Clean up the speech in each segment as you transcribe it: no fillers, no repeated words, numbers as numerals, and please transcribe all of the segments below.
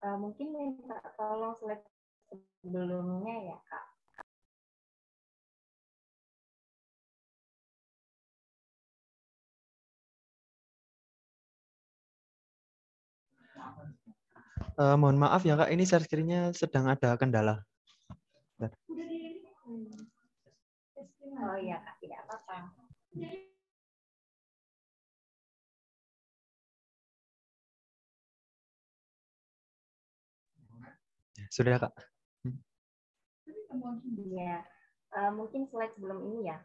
Mungkin minta tolong slide sebelumnya ya, Kak. Mohon maaf ya Kak, ini share screen-nya sedang ada kendala. Oh iya Kak, tidak apa-apa. Sudah Kak. Iya, mungkin slide sebelum ini ya.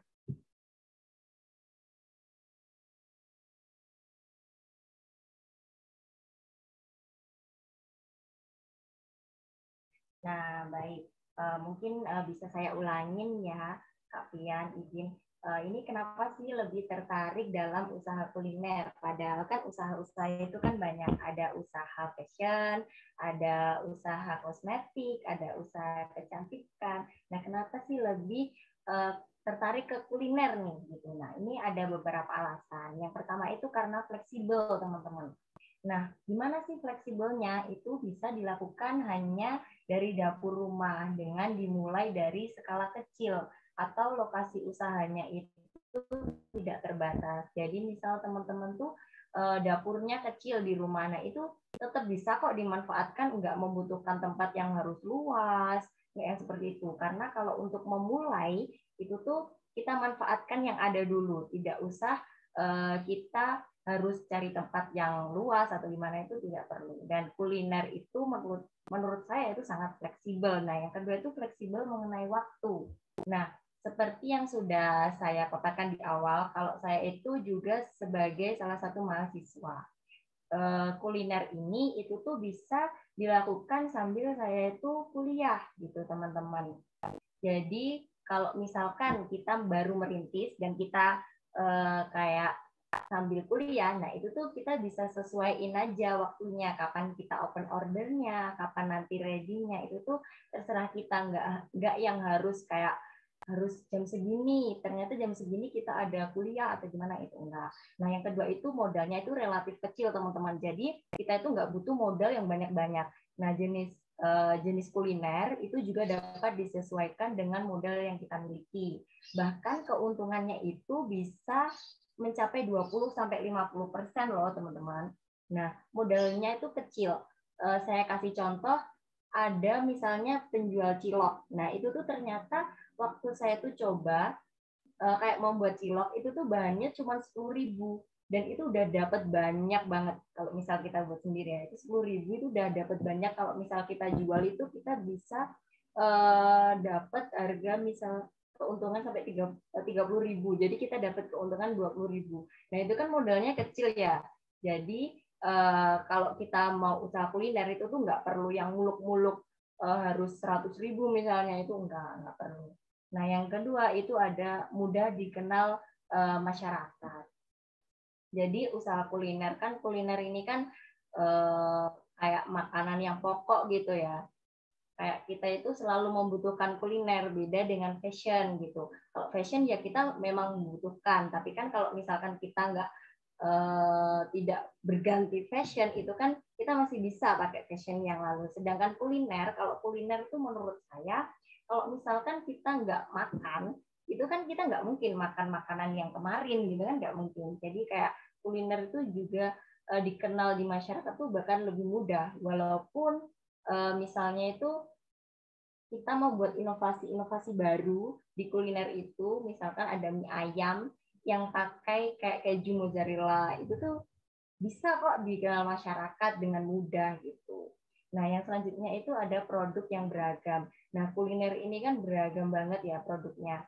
Nah, baik. Mungkin bisa saya ulangin ya, Kak Pian, izin. Ini kenapa sih lebih tertarik dalam usaha kuliner? Padahal kan usaha-usaha itu kan banyak. Ada usaha fashion, ada usaha kosmetik, ada usaha kecantikan. Nah, kenapa sih lebih tertarik ke kuliner nih? Gitu. Nah, ini ada beberapa alasan. Yang pertama itu karena fleksibel, teman-teman. Nah, gimana sih fleksibelnya? Itu bisa dilakukan hanya dari dapur rumah dengan dimulai dari skala kecil atau lokasi usahanya itu tidak terbatas. Jadi misal teman-teman tuh dapurnya kecil di rumah, nah itu tetap bisa kok dimanfaatkan, nggak membutuhkan tempat yang harus luas, yang seperti itu. Karena kalau untuk memulai itu tuh kita manfaatkan yang ada dulu, tidak usah kita harus cari tempat yang luas atau gimana, itu tidak perlu. Dan kuliner itu menurut saya itu sangat fleksibel. Nah, yang kedua itu fleksibel mengenai waktu. Nah, seperti yang sudah saya paparkan di awal, kalau saya itu juga sebagai salah satu mahasiswa. Kuliner ini itu tuh bisa dilakukan sambil saya itu kuliah gitu, teman-teman. Jadi kalau misalkan kita baru merintis dan kita kayak sambil kuliah, nah itu tuh kita bisa sesuaiin aja waktunya, kapan kita open ordernya, kapan nanti ready-nya, itu tuh terserah kita, nggak yang harus kayak harus jam segini, ternyata jam segini kita ada kuliah atau gimana, itu enggak. Nah yang kedua itu modalnya itu relatif kecil, teman-teman, jadi kita itu nggak butuh modal yang banyak-banyak. Nah jenis kuliner itu juga dapat disesuaikan dengan modal yang kita miliki. Bahkan keuntungannya itu bisa mencapai 20-50% loh, teman-teman. Nah, modalnya itu kecil. Saya kasih contoh, ada misalnya penjual cilok. Nah, itu tuh ternyata waktu saya tuh coba kayak membuat cilok, itu tuh bahannya cuma 10.000. Dan itu udah dapat banyak banget. Kalau misal kita buat sendiri ya, itu 10.000 itu udah dapat banyak. Kalau misal kita jual itu kita bisa dapat harga misal keuntungan sampai 30.000. Jadi kita dapat keuntungan 20.000. Nah itu kan modalnya kecil ya. Jadi kalau kita mau usaha kuliner itu tuh nggak perlu yang muluk-muluk harus 100.000 misalnya, itu nggak perlu. Nah yang kedua itu ada mudah dikenal masyarakat. Jadi usaha kuliner kan, kuliner ini kan kayak makanan yang pokok gitu ya. Kayak kita itu selalu membutuhkan kuliner, beda dengan fashion gitu. Kalau fashion ya kita memang membutuhkan, tapi kan kalau misalkan kita nggak tidak berganti fashion, itu kan kita masih bisa pakai fashion yang lalu. Sedangkan kuliner, kalau kuliner itu menurut saya, kalau misalkan kita nggak makan, itu kan kita nggak mungkin makan makanan yang kemarin gitu kan, nggak mungkin. Jadi kayak kuliner itu juga dikenal di masyarakat tuh bahkan lebih mudah, walaupun misalnya itu kita mau buat inovasi-inovasi baru di kuliner itu, misalkan ada mie ayam yang pakai kayak keju mozzarella, itu tuh bisa kok dikenal masyarakat dengan mudah gitu. Nah, yang selanjutnya itu ada produk yang beragam. Nah, kuliner ini kan beragam banget ya produknya.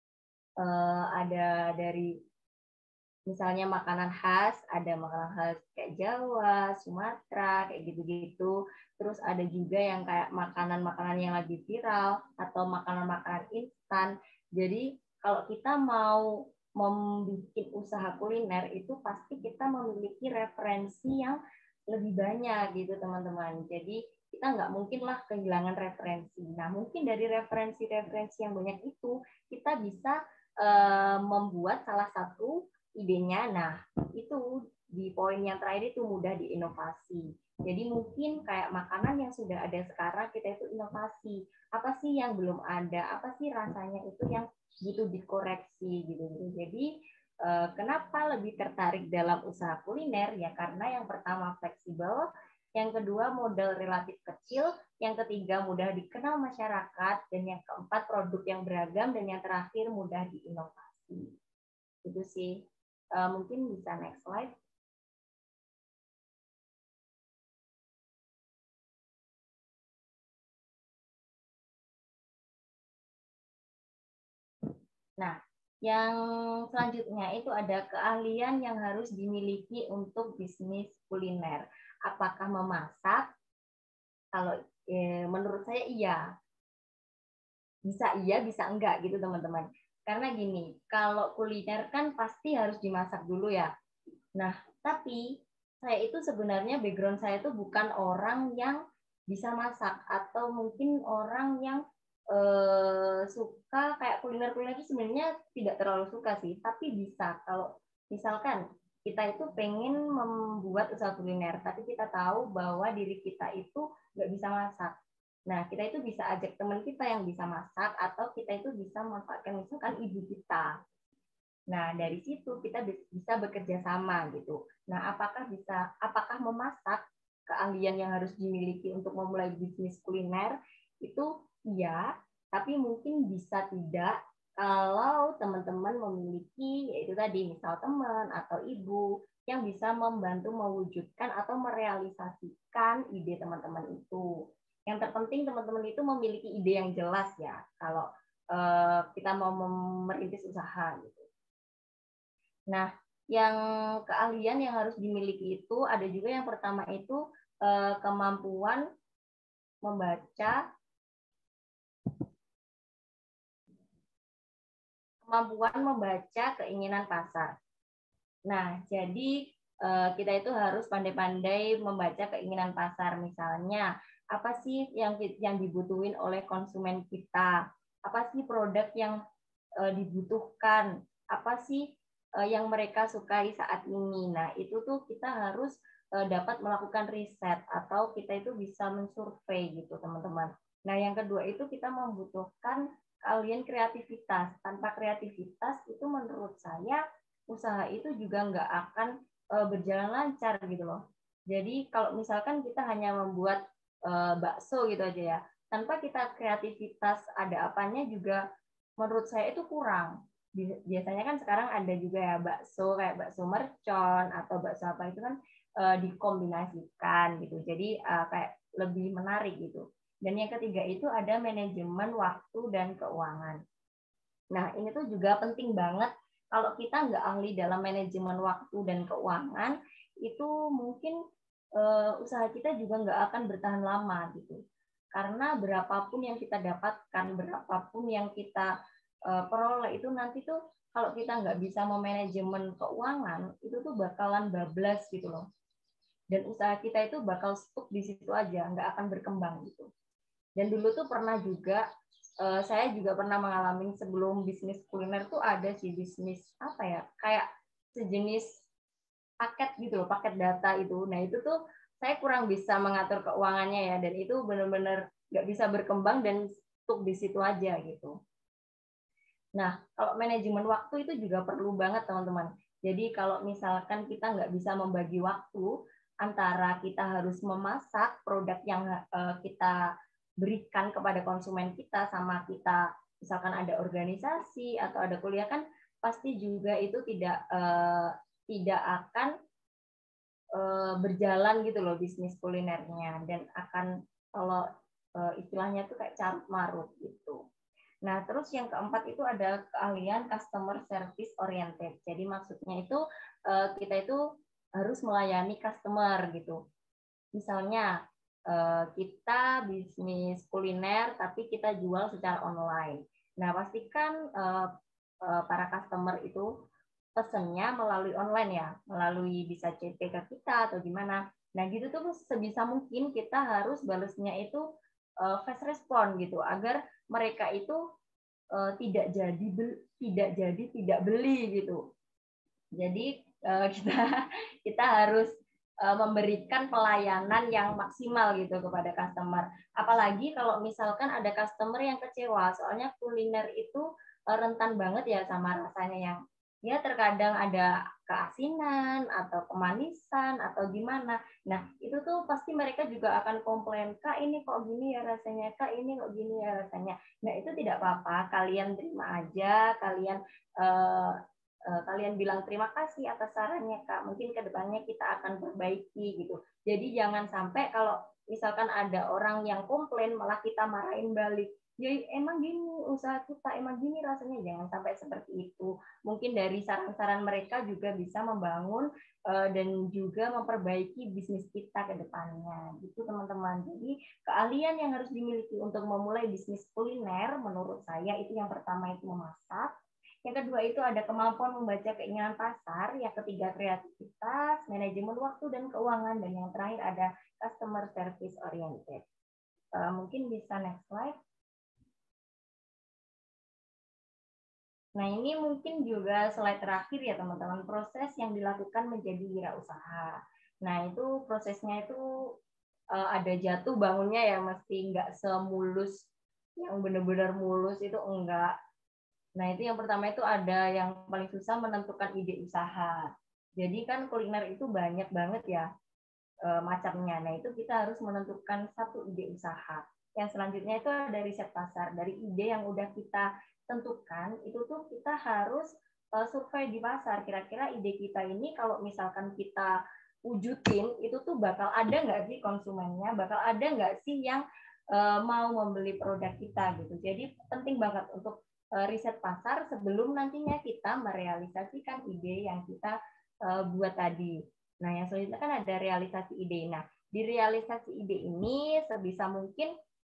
Ada dari misalnya makanan khas, ada makanan khas kayak Jawa, Sumatera, kayak gitu-gitu. Terus ada juga yang kayak makanan-makanan yang lagi viral atau makanan-makanan instan. Jadi kalau kita mau membuat usaha kuliner itu pasti kita memiliki referensi yang lebih banyak gitu, teman-teman. Jadi kita nggak mungkin lah kehilangan referensi. Nah, mungkin dari referensi-referensi yang banyak itu kita bisa membuat salah satu idenya. Nah, itu di poin yang terakhir itu mudah diinovasi. Jadi mungkin kayak makanan yang sudah ada sekarang kita itu inovasi. Apa sih yang belum ada? Apa sih rasanya itu yang gitu dikoreksi gitu. Jadi kenapa lebih tertarik dalam usaha kuliner? Ya karena yang pertama fleksibel, yang kedua modal relatif kecil, yang ketiga mudah dikenal masyarakat, dan yang keempat produk yang beragam, dan yang terakhir mudah diinovasi. Itu sih. Mungkin bisa next slide. Nah, yang selanjutnya itu ada keahlian yang harus dimiliki untuk bisnis kuliner. Apakah memasak? Kalau menurut saya iya. Bisa enggak gitu teman-teman. Karena gini, kalau kuliner kan pasti harus dimasak dulu ya. Nah, tapi saya itu sebenarnya background saya itu bukan orang yang bisa masak atau mungkin orang yang suka kayak kuliner-kuliner itu sebenarnya tidak terlalu suka sih, tapi bisa kalau misalkan kita itu pengen membuat usaha kuliner, tapi kita tahu bahwa diri kita itu nggak bisa masak. Nah, kita itu bisa ajak teman kita yang bisa masak atau kita itu bisa memanfaatkan misalkan ibu kita. Nah, dari situ kita bisa bekerja sama gitu. Nah, apakah memasak keahlian yang harus dimiliki untuk memulai bisnis kuliner itu iya, tapi mungkin bisa tidak kalau teman-teman memiliki yaitu tadi misal teman atau ibu yang bisa membantu mewujudkan atau merealisasikan ide teman-teman itu. Yang terpenting teman-teman itu memiliki ide yang jelas ya kalau kita mau merintis usaha gitu. Nah, yang keahlian yang harus dimiliki itu ada juga yang pertama itu kemampuan membaca keinginan pasar. Nah, jadi kita itu harus pandai-pandai membaca keinginan pasar. Misalnya, apa sih yang dibutuhin oleh konsumen kita? Apa sih produk yang dibutuhkan? Apa sih yang mereka sukai saat ini? Nah, itu tuh kita harus dapat melakukan riset atau kita itu bisa mensurvei gitu, teman-teman. Nah, yang kedua itu kita membutuhkan keahlian kreativitas. Tanpa kreativitas itu menurut saya usaha itu juga nggak akan berjalan lancar gitu loh. Jadi kalau misalkan kita hanya membuat bakso gitu aja ya, tanpa kita kreativitas ada apanya juga menurut saya itu kurang. Biasanya kan sekarang ada juga ya bakso kayak bakso mercon atau bakso apa itu kan dikombinasikan gitu. Jadi kayak lebih menarik gitu. Dan yang ketiga itu ada manajemen waktu dan keuangan. Nah, ini tuh juga penting banget kalau kita nggak ahli dalam manajemen waktu dan keuangan, itu mungkin usaha kita juga nggak akan bertahan lama gitu. Karena berapapun yang kita dapatkan, berapapun yang kita peroleh itu nanti tuh kalau kita nggak bisa memanajemen keuangan, itu tuh bakalan bablas gitu loh. Dan usaha kita itu bakal stuck di situ aja, nggak akan berkembang gitu. Dan dulu tuh pernah juga, saya juga pernah mengalami sebelum bisnis kuliner tuh ada sih bisnis apa ya, kayak sejenis paket gitu loh, paket data itu. Nah itu tuh saya kurang bisa mengatur keuangannya ya, dan itu benar-benar nggak bisa berkembang dan stuck di situ aja gitu. Nah, kalau manajemen waktu itu juga perlu banget teman-teman. Jadi kalau misalkan kita nggak bisa membagi waktu antara kita harus memasak produk yang kita berikan kepada konsumen kita sama kita misalkan ada organisasi atau ada kuliah kan pasti juga itu tidak akan berjalan gitu loh bisnis kulinernya dan akan kalau istilahnya tuh kayak carut marut gitu. Nah, terus yang keempat itu ada keahlian customer service oriented. Jadi maksudnya itu kita itu harus melayani customer gitu. Misalnya kita bisnis kuliner tapi kita jual secara online. Nah, pastikan para customer itu pesennya melalui online ya, melalui bisa CP ke kita atau gimana. Nah, gitu tuh sebisa mungkin kita harus balasnya itu fast respon gitu agar mereka itu tidak jadi tidak beli gitu. Jadi kita harus memberikan pelayanan yang maksimal gitu kepada customer. Apalagi kalau misalkan ada customer yang kecewa, soalnya kuliner itu rentan banget ya sama rasanya yang ya terkadang ada keasinan atau kemanisan atau gimana. Nah, itu tuh pasti mereka juga akan komplain, Kak ini kok gini ya rasanya, Kak ini kok gini ya rasanya. Nah, itu tidak apa-apa, kalian terima aja, kalian bilang terima kasih atas sarannya Kak, mungkin kedepannya kita akan perbaiki gitu. Jadi jangan sampai kalau misalkan ada orang yang komplain malah kita marahin balik. Ya emang gini usaha kita, emang gini rasanya, jangan sampai seperti itu. Mungkin dari saran-saran mereka juga bisa membangun dan juga memperbaiki bisnis kita ke depannya gitu teman-teman. Jadi keahlian yang harus dimiliki untuk memulai bisnis kuliner menurut saya itu yang pertama itu memasak. Yang kedua itu ada kemampuan membaca keinginan pasar, yang ketiga kreativitas, manajemen waktu dan keuangan, dan yang terakhir ada customer service oriented. Mungkin bisa next slide. Nah ini mungkin juga slide terakhir ya teman-teman, proses yang dilakukan menjadi wirausaha. Nah itu prosesnya itu ada jatuh bangunnya ya, mesti nggak semulus yang benar-benar mulus itu enggak. Nah, itu yang pertama itu ada yang paling susah menentukan ide usaha. Jadi kan kuliner itu banyak banget ya macamnya. Nah, itu kita harus menentukan satu ide usaha. Yang selanjutnya itu ada riset pasar. Dari ide yang udah kita tentukan, itu tuh kita harus survei di pasar. Kira-kira ide kita ini kalau misalkan kita wujudin, itu tuh bakal ada nggak sih konsumennya? Bakal ada nggak sih yang mau membeli produk kita gitu. Jadi penting banget untuk riset pasar sebelum nantinya kita merealisasikan ide yang kita buat tadi. Nah, yang selanjutnya kan ada realisasi ide. Nah, di realisasi ide ini sebisa mungkin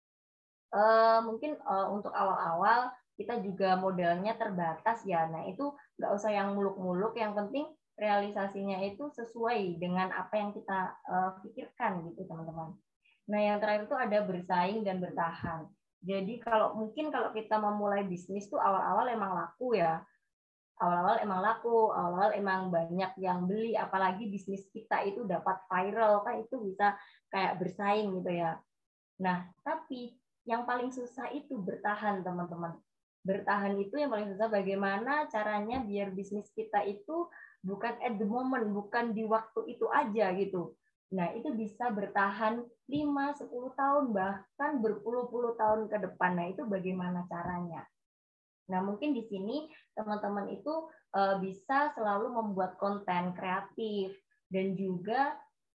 untuk awal-awal kita juga modalnya terbatas ya. Nah, itu nggak usah yang muluk-muluk, yang penting realisasinya itu sesuai dengan apa yang kita pikirkan gitu, teman-teman. Nah, yang terakhir itu ada bersaing dan bertahan. Jadi mungkin kalau kita memulai bisnis tuh awal-awal emang laku ya. Awal-awal emang banyak yang beli, apalagi bisnis kita itu dapat viral kan itu bisa kayak bersaing gitu ya. Nah, tapi yang paling susah itu bertahan, teman-teman. Bertahan itu yang paling susah, bagaimana caranya biar bisnis kita itu bukan at the moment, bukan di waktu itu aja gitu. Nah, itu bisa bertahan 5, 10 tahun, bahkan berpuluh-puluh tahun ke depan. Nah, itu bagaimana caranya? Nah, mungkin di sini teman-teman itu bisa selalu membuat konten kreatif dan juga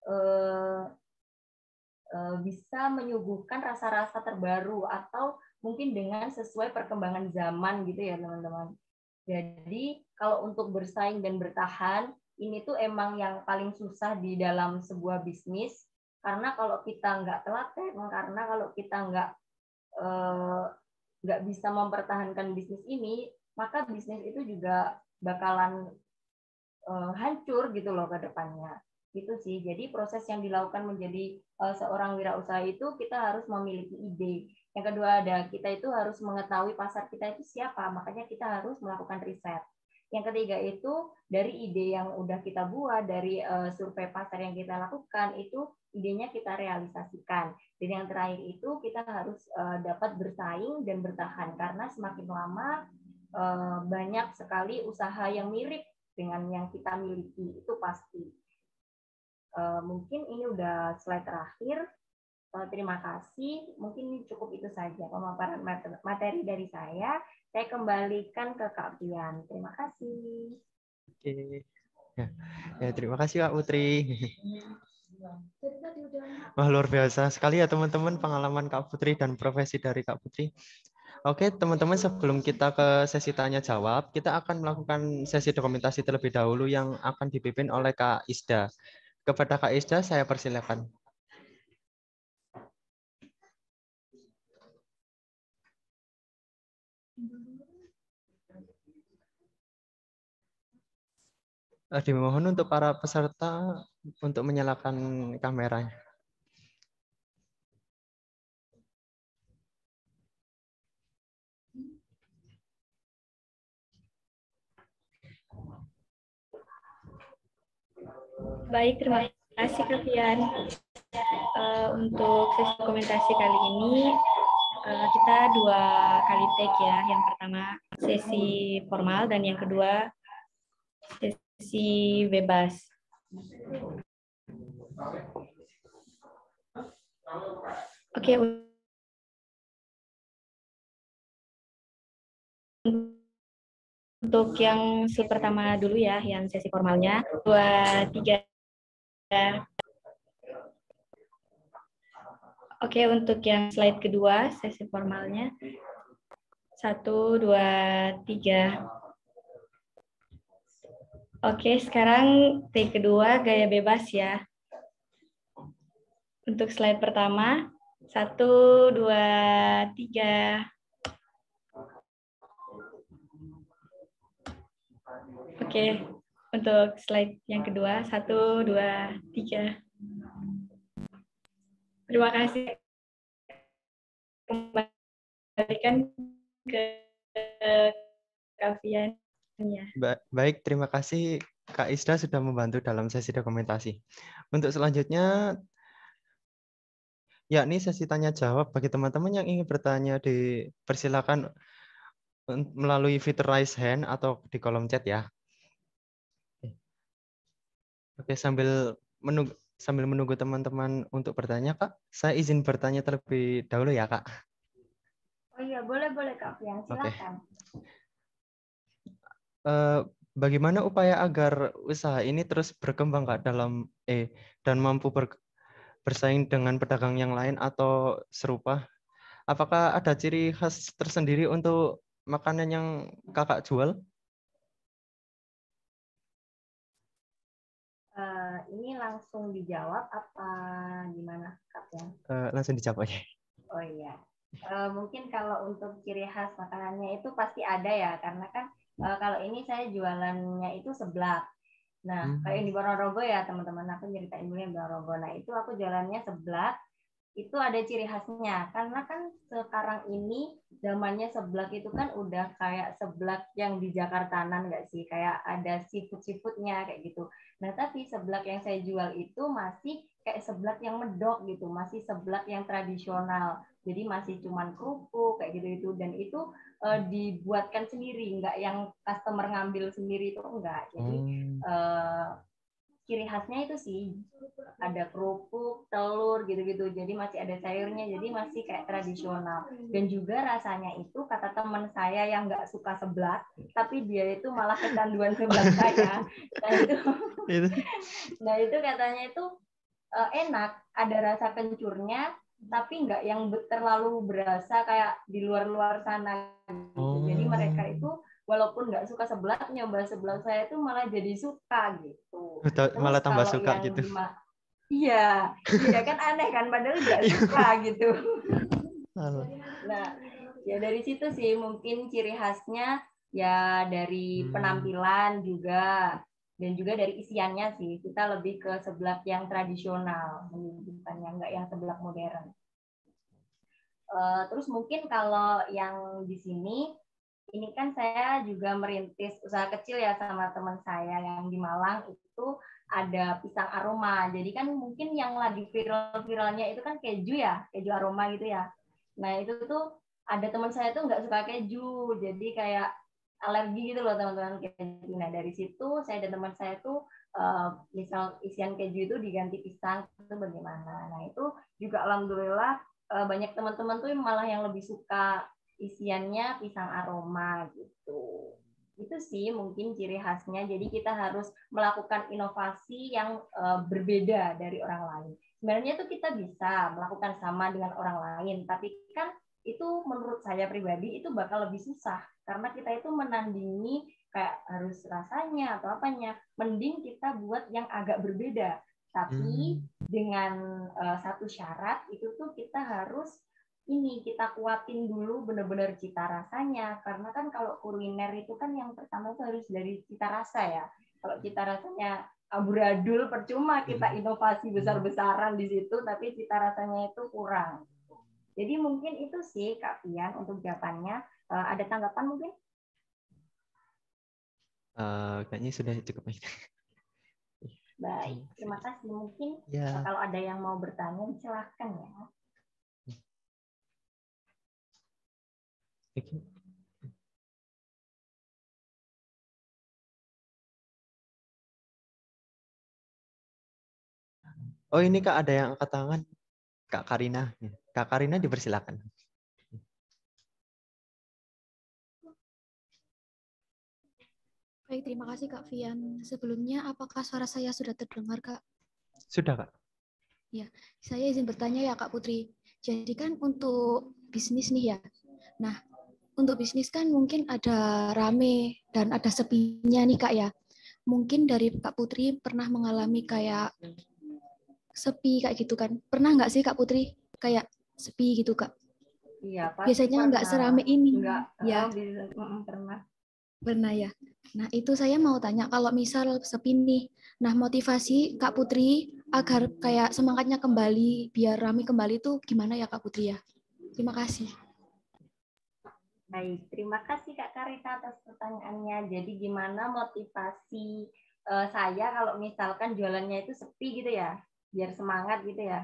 bisa menyuguhkan rasa-rasa terbaru atau mungkin dengan sesuai perkembangan zaman gitu ya teman-teman. Jadi kalau untuk bersaing dan bertahan ini tuh emang yang paling susah di dalam sebuah bisnis, karena kalau kita nggak telaten, karena kalau kita nggak bisa mempertahankan bisnis ini, maka bisnis itu juga bakalan hancur gitu loh ke depannya. Gitu sih. Jadi proses yang dilakukan menjadi seorang wirausaha itu kita harus memiliki ide. Yang kedua ada kita itu harus mengetahui pasar kita itu siapa, makanya kita harus melakukan riset. Yang ketiga itu dari ide yang udah kita buat, dari survei pasar yang kita lakukan, itu idenya kita realisasikan. Dan yang terakhir itu kita harus dapat bersaing dan bertahan, karena semakin lama banyak sekali usaha yang mirip dengan yang kita miliki, itu pasti. Mungkin ini udah slide terakhir. Terima kasih. Mungkin cukup itu saja pemaparan materi dari saya. Saya kembalikan ke Kak Pian. Terima kasih. Oke. Ya, terima kasih Kak Putri. Wah, luar biasa sekali ya teman-teman pengalaman Kak Putri dan profesi dari Kak Putri. Oke, teman-teman, sebelum kita ke sesi tanya jawab, kita akan melakukan sesi dokumentasi terlebih dahulu yang akan dipimpin oleh Kak Isda. Kepada Kak Isda, saya persilakan. Dimohon untuk para peserta untuk menyalakan kameranya. Baik, terima kasih. kasih Kak Fian. Untuk sesi dokumentasi kali ini kita 2 kali take ya. Yang pertama sesi formal dan yang kedua sesi bebas. Oke, untuk yang slide pertama dulu ya, yang sesi formalnya 2, 3. Oke, untuk yang slide kedua sesi formalnya 1, 2, 3. Oke, sekarang take kedua gaya bebas ya. Untuk slide pertama 1, 2, 3. Oke, untuk slide yang kedua 1, 2, 3. Terima kasih. Kembalikan ke Kak Fian ya. Baik, terima kasih Kak Isda sudah membantu dalam sesi dokumentasi. Untuk selanjutnya, yakni sesi tanya jawab bagi teman-teman yang ingin bertanya dipersilakan melalui fitur raise hand atau di kolom chat ya. Oke, sambil menunggu teman-teman untuk bertanya, Kak, saya izin bertanya terlebih dahulu ya, Kak. Oh iya, boleh Kak Fian, silakan. Bagaimana upaya agar usaha ini terus berkembang, Kak, dan mampu bersaing dengan pedagang yang lain atau serupa? Apakah ada ciri khas tersendiri untuk makanan yang Kakak jual? Ini langsung dijawab apa gimana Kak Fian? Langsung dijawab aja. Oh iya, mungkin kalau untuk ciri khas makanannya itu pasti ada ya, karena kan kalau ini saya jualannya itu seblak. Nah, kayak di Ponorogo ya teman-teman, aku ceritain dulu yang Ponorogo. Nah, itu aku jualannya seblak, itu ada ciri khasnya. Karena kan sekarang ini zamannya seblak itu kan udah kayak seblak yang di Jakartanan nggak sih? Kayak ada seafood-seafoodnya kayak gitu. Nah, tapi seblak yang saya jual itu masih kayak seblak yang medok gitu, masih seblak yang tradisional. Jadi masih cuman kerupuk kayak gitu-gitu, dan itu dibuatkan sendiri, nggak yang customer ngambil sendiri, itu enggak. Jadi ciri khasnya itu sih ada kerupuk, telur gitu-gitu. Jadi masih ada sayurnya, jadi masih kayak tradisional. Dan juga rasanya itu kata teman saya yang nggak suka seblak, tapi dia itu malah kecanduan seblak saya. Nah itu katanya itu enak, ada rasa kencurnya, tapi nggak yang terlalu berasa kayak di luar-luar sana gitu. Jadi mereka itu walaupun nggak suka seblak, nyoba seblak saya itu malah jadi suka gitu. Terus malah tambah kalau suka yang gitu. Iya kan aneh kan, padahal nggak suka gitu. Nah, ya dari situ sih mungkin ciri khasnya ya dari penampilan juga, dan juga dari isiannya sih. Kita lebih ke seblak yang tradisional, bukan yang nggak yang seblak modern. Terus mungkin kalau yang di sini, ini kan saya juga merintis usaha kecil ya sama teman saya yang di Malang, itu ada pisang aroma. Jadi kan mungkin yang lagi viral-viralnya itu kan keju ya, keju aroma gitu ya. Nah itu tuh ada teman saya tuh nggak suka keju, jadi kayak alergi gitu loh teman-teman keju. Nah dari situ saya dan teman saya tuh misal isian keju itu diganti pisang, itu bagaimana. Nah itu juga alhamdulillah banyak teman-teman tuh malah yang lebih suka isiannya pisang aroma gitu. Itu sih mungkin ciri khasnya. Jadi kita harus melakukan inovasi yang berbeda dari orang lain. Sebenarnya itu kita bisa melakukan sama dengan orang lain, tapi kan itu menurut saya pribadi itu bakal lebih susah karena kita itu menandingi kayak harus rasanya atau apanya. Mending kita buat yang agak berbeda. Tapi dengan satu syarat itu tuh kita harus kita kuatin dulu benar-benar cita rasanya, karena kan kalau kuliner itu kan yang pertama itu harus dari cita rasa ya. Kalau cita rasanya amburadul, percuma kita inovasi besar-besaran di situ tapi cita rasanya itu kurang. Jadi mungkin itu sih Kak Fian untuk jawabannya. Ada tanggapan mungkin? Kayaknya sudah cukup. Baik, terima kasih. Mungkin Ya. kalau ada yang mau bertanya, silahkan ya. Oh, ini Kak ada yang angkat tangan. Kak Karina. Kak Karina dipersilakan. Baik, terima kasih Kak Fian. Sebelumnya, apakah suara saya sudah terdengar, Kak? Sudah, Kak. Ya, saya izin bertanya ya Kak Putri. Jadi kan untuk bisnis nih ya. Nah, untuk bisnis kan mungkin ada rame dan ada sepinya nih Kak ya. Mungkin dari Kak Putri pernah mengalami kayak sepi kayak gitu kan. Pernah nggak sih Kak Putri kayak sepi gitu Kak? Iya, pasti Biasanya nggak pernah. serame ini. Enggak, Ya, pernah. pernah ya. Nah, itu saya mau tanya kalau misal sepi nih. Nah, motivasi Kak Putri agar kayak semangatnya kembali, biar rame kembali itu gimana ya Kak Putri ya? Terima kasih. Baik, terima kasih Kak Karita atas pertanyaannya. Jadi gimana motivasi saya kalau misalkan jualannya itu sepi gitu ya, biar semangat gitu ya.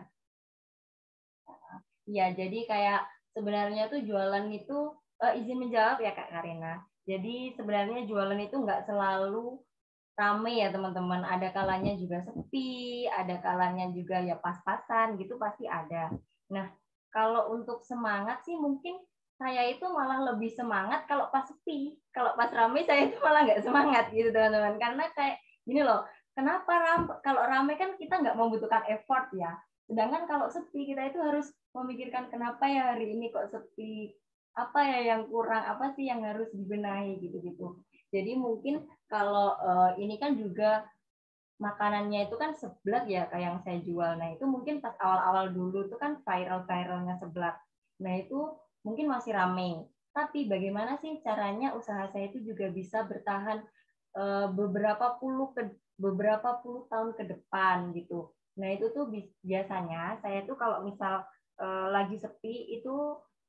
Ya, jadi kayak sebenarnya tuh jualan itu izin menjawab ya Kak Karina. Jadi sebenarnya jualan itu nggak selalu rame ya teman-teman. Ada kalanya juga sepi, ada kalanya juga ya pas-pasan gitu pasti ada. Nah, kalau untuk semangat sih mungkin saya itu malah lebih semangat kalau pas sepi. Kalau pas rame saya itu malah nggak semangat gitu teman-teman. Karena kayak gini loh, kenapa kalau rame kan kita nggak membutuhkan effort ya. Sedangkan kalau sepi kita itu harus memikirkan kenapa ya hari ini kok sepi, apa ya yang kurang, apa sih yang harus dibenahi gitu-gitu. Jadi mungkin kalau ini kan juga makanannya itu kan seblak ya kayak yang saya jual. Nah itu mungkin pas awal-awal dulu itu kan viral-viralnya seblak. Nah itu mungkin masih rame. Tapi bagaimana sih caranya usaha saya itu juga bisa bertahan beberapa puluh tahun ke depan gitu. Nah itu tuh biasanya saya tuh kalau misal lagi sepi itu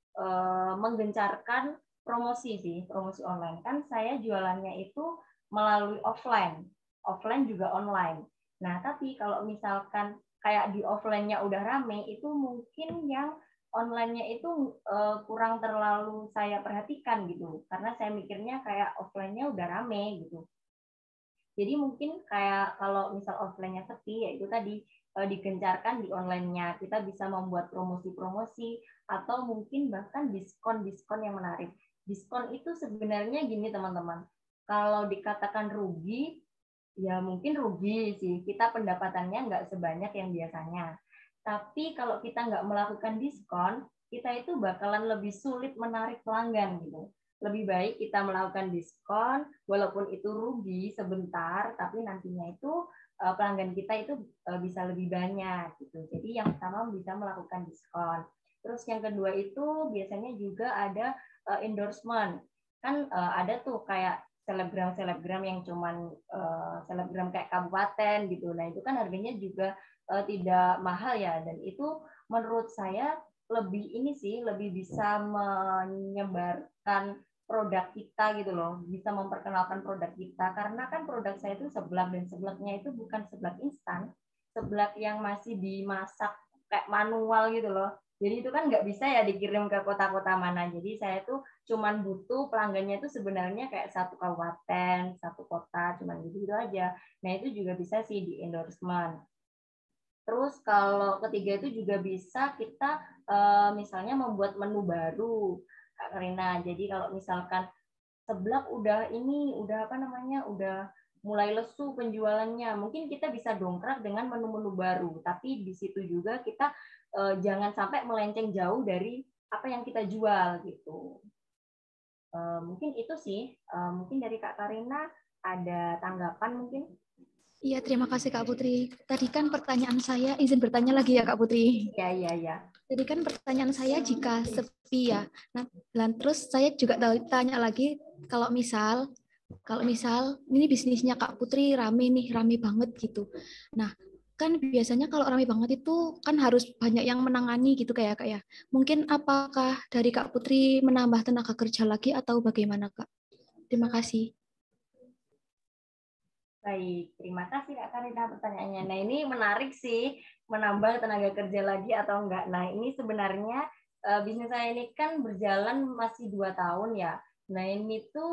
menggencarkan promosi sih, promosi online. Kan saya jualannya itu melalui offline juga online. Nah, tapi kalau misalkan kayak di offline-nya udah rame, itu mungkin yang online-nya itu kurang terlalu saya perhatikan gitu. Karena saya mikirnya kayak offline-nya udah rame gitu. Jadi mungkin kayak kalau misal offline-nya sepi, ya itu tadi digencarkan di online-nya. Kita bisa membuat promosi-promosi atau mungkin bahkan diskon-diskon yang menarik. Diskon itu sebenarnya gini teman-teman, kalau dikatakan rugi, ya mungkin rugi sih. Kita pendapatannya nggak sebanyak yang biasanya. Tapi kalau kita nggak melakukan diskon, kita itu bakalan lebih sulit menarik pelanggan gitu. Lebih baik kita melakukan diskon, walaupun itu rugi sebentar, tapi nantinya itu pelanggan kita itu bisa lebih banyak gitu. Jadi yang pertama bisa melakukan diskon. Terus yang kedua itu biasanya juga ada endorsement. Kan ada tuh kayak selebgram yang cuman selebgram kayak kabupaten gitu. Nah itu kan harganya juga tidak mahal ya, dan itu menurut saya lebih ini sih lebih bisa menyebarkan produk kita gitu loh, bisa memperkenalkan produk kita, karena kan produk saya itu seblak, dan seblaknya itu bukan seblak instan, seblak yang masih dimasak kayak manual gitu loh. Jadi itu kan nggak bisa ya dikirim ke kota-kota mana. Jadi saya tuh cuman butuh pelanggannya itu sebenarnya kayak satu kabupaten, satu kota, cuman gitu aja. Nah itu juga bisa sih di endorsement. Terus kalau ketiga itu juga bisa kita misalnya membuat menu baru, Kak Karina. Jadi kalau misalkan seblak udah apa namanya, udah mulai lesu penjualannya, mungkin kita bisa dongkrak dengan menu-menu baru. Tapi di situ juga kita jangan sampai melenceng jauh dari apa yang kita jual gitu. Mungkin itu sih. Mungkin dari Kak Karina ada tanggapan mungkin? Iya, terima kasih Kak Putri. Tadi kan pertanyaan saya, izin bertanya lagi ya Kak Putri. Iya. Jadi kan pertanyaan saya jika sepi ya. Nah, dan terus saya juga tanya lagi kalau misal ini bisnisnya Kak Putri rame nih, rame banget gitu. Nah, kan biasanya kalau rame banget itu kan harus banyak yang menangani gitu kayak Kak ya. Mungkin apakah dari Kak Putri menambah tenaga kerja lagi atau bagaimana Kak? Terima kasih. Baik, terima kasih Kak Karina pertanyaannya. Nah, ini menarik sih, menambah tenaga kerja lagi atau enggak. Nah, ini sebenarnya bisnis saya ini kan berjalan masih 2 tahun ya. Nah, ini tuh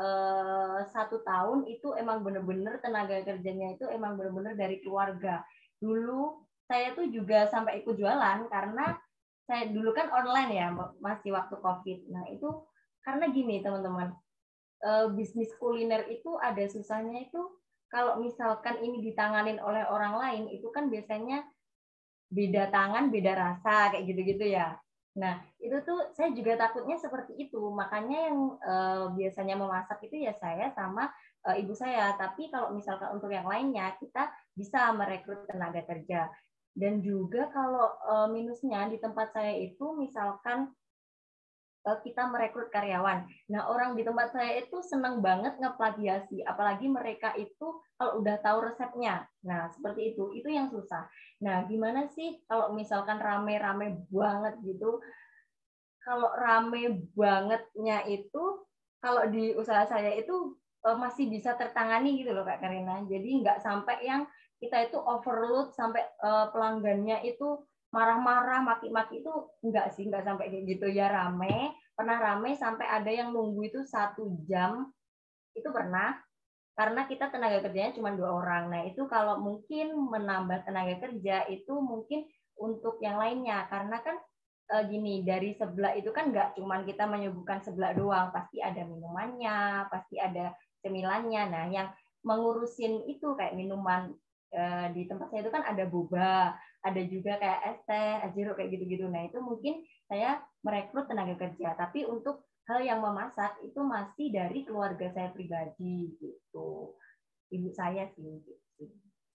1 tahun itu emang bener-bener tenaga kerjanya itu emang bener-bener dari keluarga. Dulu saya tuh juga sampai ikut jualan karena saya dulu kan online ya, masih waktu COVID. Nah, itu karena gini teman-teman, bisnis kuliner itu ada susahnya itu kalau misalkan ini ditanganin oleh orang lain itu kan biasanya beda tangan beda rasa kayak gitu-gitu ya. Nah itu tuh saya juga takutnya seperti itu, makanya yang biasanya memasak itu ya saya sama ibu saya. Tapi kalau misalkan untuk yang lainnya kita bisa merekrut tenaga kerja. Dan juga kalau minusnya di tempat saya itu misalkan kita merekrut karyawan. Nah, orang di tempat saya itu senang banget ngeplagiasi, apalagi mereka itu kalau udah tahu resepnya. Nah, seperti itu. Itu yang susah. Nah, gimana sih kalau misalkan rame-rame banget gitu? Kalau rame bangetnya itu, kalau di usaha saya itu masih bisa tertangani gitu loh Kak Karina. Jadi nggak sampai yang kita itu overload sampai pelanggannya itu marah-marah, maki-maki itu enggak sih, enggak sampai kayak gitu ya rame. Pernah rame sampai ada yang nunggu itu 1 jam, itu pernah. Karena kita tenaga kerjanya cuma 2 orang. Nah itu kalau mungkin menambah tenaga kerja itu mungkin untuk yang lainnya. Karena kan gini, dari seblak itu kan nggak cuma kita menyuguhkan seblak doang. Pasti ada minumannya, pasti ada cemilannya. Nah yang mengurusin itu kayak minuman di tempat saya itu kan ada boba, ada juga kayak es teh, es jeruk kayak gitu-gitu. Nah itu mungkin saya merekrut tenaga kerja. Tapi untuk hal yang memasak itu masih dari keluarga saya pribadi gitu, ibu saya sih gitu.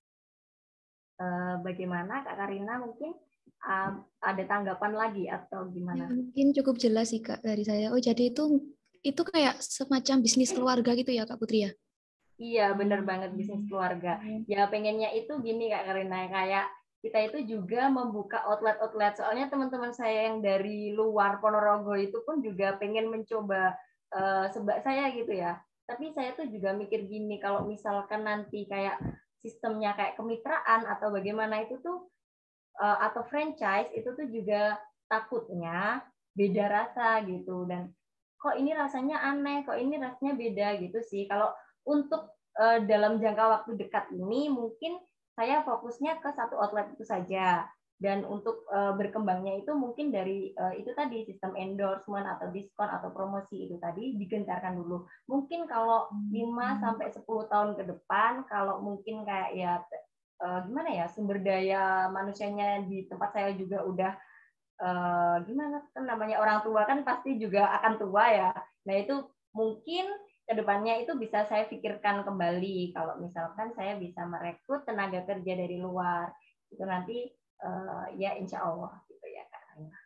Bagaimana Kak Karina, mungkin ada tanggapan lagi atau Ya, gimana? mungkin cukup jelas sih Kak dari saya. Oh, jadi itu kayak semacam bisnis keluarga gitu ya Kak Putri ya? Iya, bener banget, bisnis keluarga. Ya pengennya itu gini Kak Karina, kayak kita itu juga membuka outlet-outlet. Soalnya teman-teman saya yang dari luar Ponorogo itu pun juga pengen mencoba sebak saya gitu ya. Tapi saya tuh juga mikir gini, kalau misalkan nanti kayak sistemnya kayak kemitraan atau bagaimana itu tuh atau franchise itu tuh juga takutnya beda rasa gitu, dan kok ini rasanya aneh, kok ini rasanya beda gitu sih. Kalau untuk dalam jangka waktu dekat ini mungkin saya fokusnya ke satu outlet itu saja, dan untuk berkembangnya itu mungkin dari itu tadi sistem endorsement atau diskon atau promosi itu tadi digencarkan dulu. Mungkin kalau 5 sampai 10 tahun ke depan, kalau mungkin kayak ya gimana ya, sumber daya manusianya di tempat saya juga udah gimana kan, namanya orang tua kan pasti juga akan tua ya. Nah itu mungkin kedepannya itu bisa saya pikirkan kembali kalau misalkan saya bisa merekrut tenaga kerja dari luar itu nanti ya insya Allah gitu ya Kak.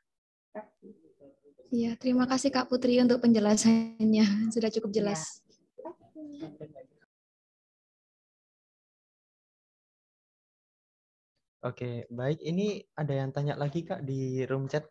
Iya, terima kasih Kak Putri untuk penjelasannya. Sudah cukup jelas. Oke, baik. Ini ada yang tanya lagi Kak di room chat.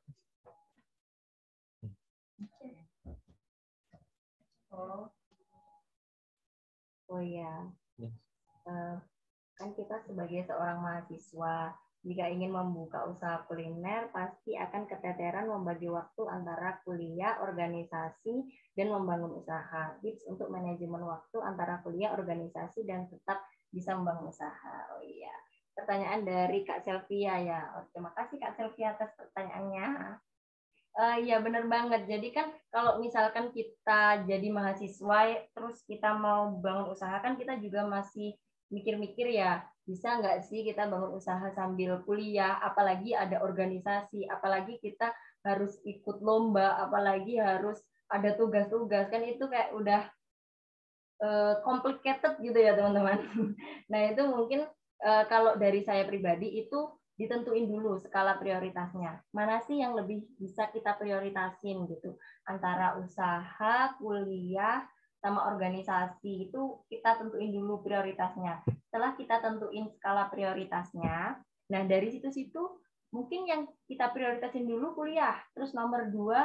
Oh iya, kan kita sebagai seorang mahasiswa, jika ingin membuka usaha kuliner, pasti akan keteteran membagi waktu antara kuliah, organisasi, dan membangun usaha. Tips untuk manajemen waktu antara kuliah, organisasi, dan tetap bisa membangun usaha. Oh iya, pertanyaan dari Kak Selvia ya. Oh, terima kasih Kak Selvia atas pertanyaannya. Iya benar banget. Jadi kan kalau misalkan kita jadi mahasiswa terus kita mau bangun usaha kan kita juga masih mikir-mikir ya, bisa nggak sih kita bangun usaha sambil kuliah, apalagi ada organisasi, apalagi kita harus ikut lomba, apalagi harus ada tugas-tugas, kan itu kayak udah complicated gitu ya teman-teman. Nah itu mungkin kalau dari saya pribadi itu ditentuin dulu skala prioritasnya. Mana sih yang lebih bisa kita prioritasin gitu. Antara usaha, kuliah, sama organisasi itu kita tentuin dulu prioritasnya. Setelah kita tentuin skala prioritasnya, nah dari situ-situ mungkin yang kita prioritasin dulu kuliah. Terus nomor 2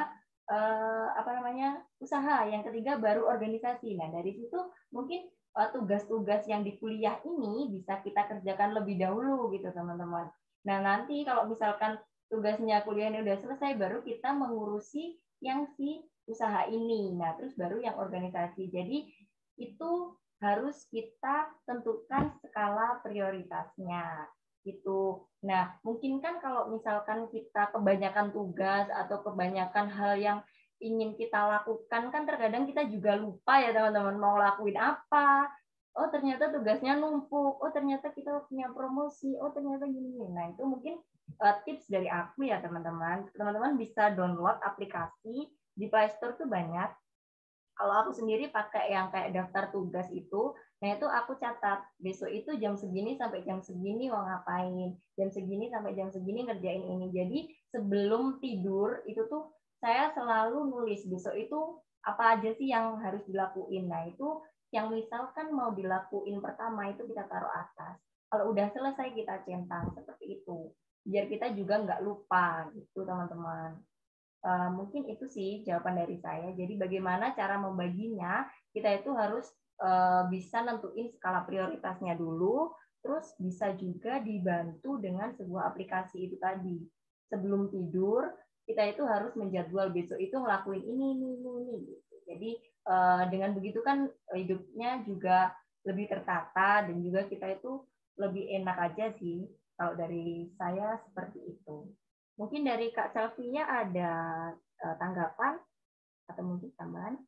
usaha, yang ketiga baru organisasi. Nah, dari situ mungkin tugas-tugas yang di kuliah ini bisa kita kerjakan lebih dahulu gitu, teman-teman. Nah, nanti kalau misalkan tugasnya kuliah ini udah selesai, baru kita mengurusi yang si usaha ini. Nah, terus baru yang organisasi. Jadi itu harus kita tentukan skala prioritasnya gitu. Nah, mungkin kan kalau misalkan kita kebanyakan tugas atau kebanyakan hal yang ingin kita lakukan, kan terkadang kita juga lupa ya teman-teman mau lakuin apa. Oh, ternyata tugasnya numpuk. Oh, ternyata kita punya promosi. Oh, ternyata gini. Nah, itu mungkin tips dari aku ya teman-teman. Teman-teman bisa download aplikasi di Play Store tuh banyak. Kalau aku sendiri pakai yang kayak daftar tugas itu, nah itu aku catat besok itu jam segini sampai jam segini mau ngapain, jam segini sampai jam segini ngerjain ini. Jadi sebelum tidur itu tuh saya selalu nulis besok itu apa aja sih yang harus dilakuin. Nah itu yang misalkan mau dilakuin pertama itu kita taruh atas. Kalau udah selesai kita centang seperti itu. Biar kita juga nggak lupa gitu teman-teman. Mungkin itu sih jawaban dari saya. Jadi bagaimana cara membaginya, kita itu harus bisa nentuin skala prioritasnya dulu, terus bisa juga dibantu dengan sebuah aplikasi itu tadi. Sebelum tidur, kita itu harus menjadwal besok itu ngelakuin ini. Gitu. Jadi dengan begitu kan hidupnya juga lebih tertata dan juga kita itu lebih enak aja sih. Kalau dari saya seperti itu. Mungkin dari Kak Selfie-nya ada tanggapan atau mungkin tambahan?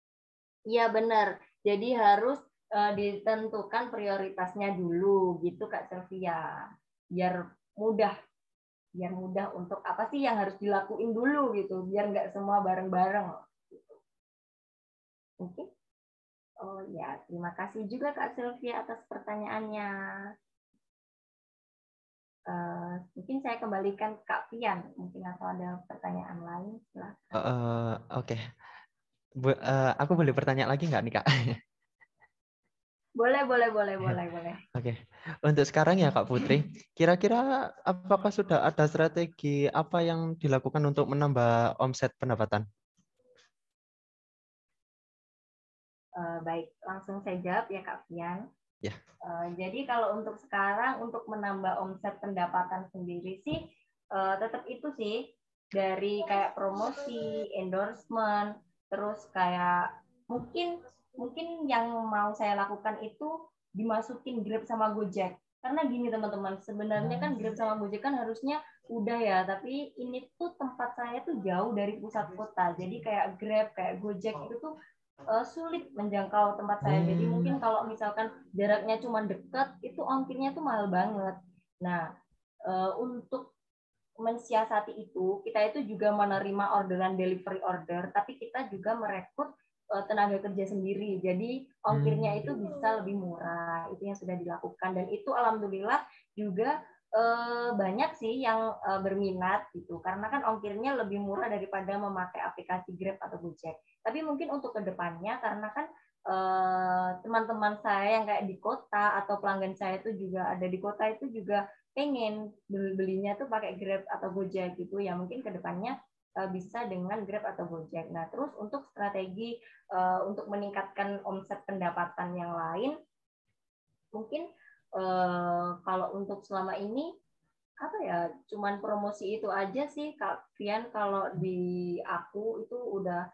Iya benar. Jadi harus ditentukan prioritasnya dulu gitu Kak Selvia. Mudah, biar mudah untuk apa sih yang harus dilakuin dulu gitu, biar nggak semua bareng-bareng. Gitu. Oke. Oh ya, terima kasih juga Kak Selvia atas pertanyaannya. Mungkin saya kembalikan Kak Pian, mungkin atau ada pertanyaan lain, silakan. Oke. Aku boleh bertanya lagi nggak nih Kak? Boleh. Oke. Untuk sekarang ya Kak Putri, kira-kira apakah sudah ada strategi apa yang dilakukan untuk menambah omset pendapatan? Baik, langsung saya jawab ya Kak Pian. Ya. Jadi kalau untuk sekarang untuk menambah omset pendapatan sendiri sih tetap itu sih dari kayak promosi, endorsement, terus kayak mungkin yang mau saya lakukan itu dimasukin Grab sama Gojek. Karena gini teman-teman, sebenarnya kan Grab sama Gojek kan harusnya udah ya, tapi ini tuh tempat saya tuh jauh dari pusat kota. Jadi kayak Grab, kayak Gojek itu tuh sulit menjangkau tempat saya. Jadi mungkin kalau misalkan jaraknya cuma dekat, itu ongkirnya tuh mahal banget. Nah, untuk mensiasati itu, kita itu juga menerima orderan delivery order, tapi kita juga merekrut tenaga kerja sendiri. Jadi ongkirnya itu bisa lebih murah. Itu yang sudah dilakukan dan itu alhamdulillah juga banyak sih yang berminat gitu. Karena kan ongkirnya lebih murah daripada memakai aplikasi Grab atau Gojek. Tapi mungkin untuk kedepannya karena kan teman-teman saya yang kayak di kota atau pelanggan saya itu juga ada di kota itu juga pengen belinya tuh pakai Grab atau Gojek gitu ya, mungkin kedepannya bisa dengan Grab atau Gojek. Nah terus untuk strategi untuk meningkatkan omset pendapatan yang lain, mungkin kalau untuk selama ini apa ya, cuman promosi itu aja sih Kak Fian. Kalau di aku itu udah